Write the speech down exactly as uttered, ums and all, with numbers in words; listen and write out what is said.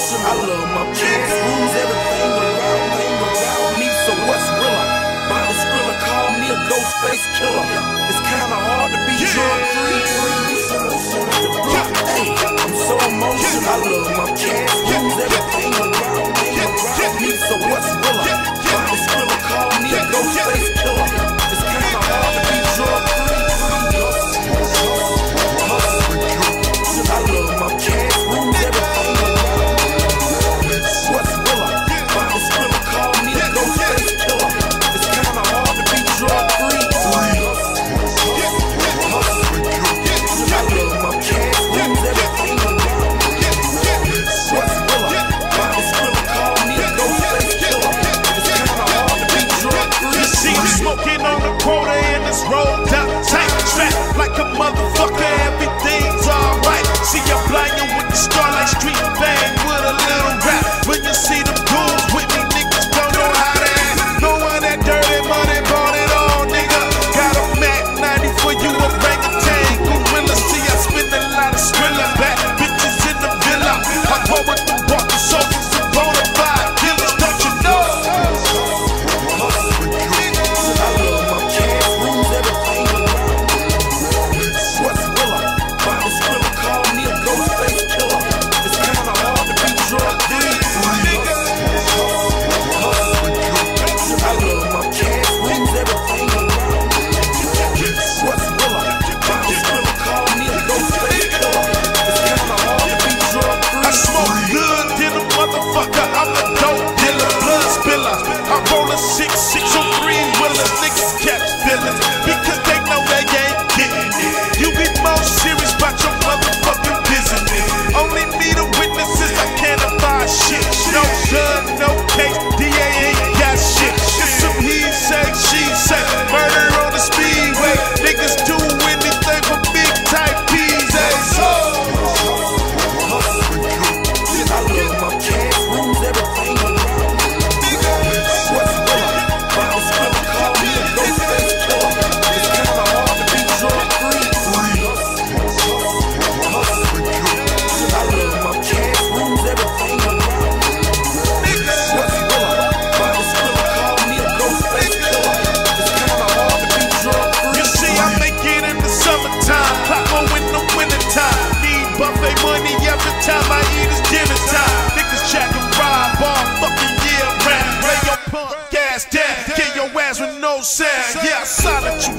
I love my kids, rules, everything around, thing around me. So what's realer? Bobby Skrilla called me a ghost face killer. It's kinda hard to be drug free. Hey, I'm so emotional. I love my kids, rules, everything around, thing around me. So what's realer? Bobby Skrilla called me a ghost face killer. It's kinda hard to be drug free. I love my kids, rules, everything around me. What's realer? Bobby Skrilla called me a ghost face killer. It's kinda hard to be drug free. I love my kids, rules, everything around me. What's realer? Bobby Skrilla called me a ghost face killer. It's kinda hard to be drug free. You see me smoking on the quota in this rolled up tank, strapped like a motherfucker. Everything's alright. See you flying with the Starlight Street bang with a little rap. When you see them goons with me, niggas don't know how to act. No one that dirty money bought it all, nigga. Got a Mac ninety for you, a orangutan. Gorilla, see I spend a lot of Skrilla back. Bitches in the villa. I pour with the walk the soldiers and bona fide killers, don't you know? I love my kids, rules, everything around me. What's realer? Bobby Skrilla called me a ghost face killer. It's kinda hard to be drug free. I love my kids, rules, everything around me. What's realer? Bobby Skrilla called me a ghost face killer. It's kinda hard to be drug free. I smoke good than a motherfucker. I'm a dope dealer, blood spiller. I roll a six six oh three wheeler. Niggas kept feeling because they know they ain't getting it. You be more serious about your motherfucking business. Only me the witnesses. I can't abide shit. No gun, no case. D A ain't got shit. It's some he say, she say. Murder on the speedway. Niggas do anything for big type P's. Hey, so. I love my kids, rules, everything around me. What's realer? Bobby Skrilla called me a ghost face killer. It's kinda hard to be drug free. I love my kids, rules, everything around me. What's realer? Bobby Skrilla called me a ghost face killer. It's kinda hard to be drug free. You see, I make it in the summertime, Paco in the wintertime. Need buffet money every time I eat is dinner time. Niggas jack and ride all fucking year round. Lay your punk ass down, get your ass with no sound. Yeah, I silent you